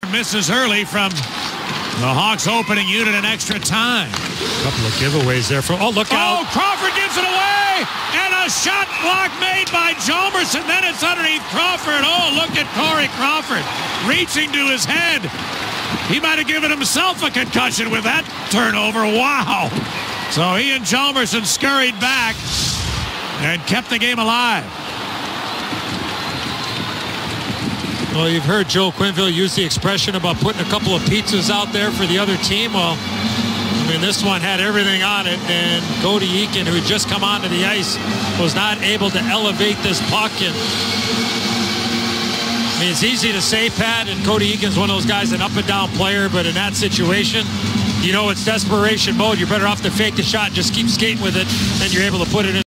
Misses early from the Hawks opening unit in extra time. A couple of giveaways there. Look out. Oh, Crawford gives it away. And a shot block made by Chalmers. And then it's underneath Crawford. Oh, look at Corey Crawford reaching to his head. He might have given himself a concussion with that turnover. Wow. So he and Chalmers scurried back and kept the game alive. Well, you've heard Joe Quenneville use the expression about putting a couple of pizzas out there for the other team. Well, I mean, this one had everything on it, and Cody Eakin, who had just come onto the ice, was not able to elevate this puck. And I mean, it's easy to say, Pat, and Cody Eakin's one of those guys, an up-and-down player, but in that situation, you know it's desperation mode. You're better off to fake the shot, just keep skating with it, and you're able to put it in.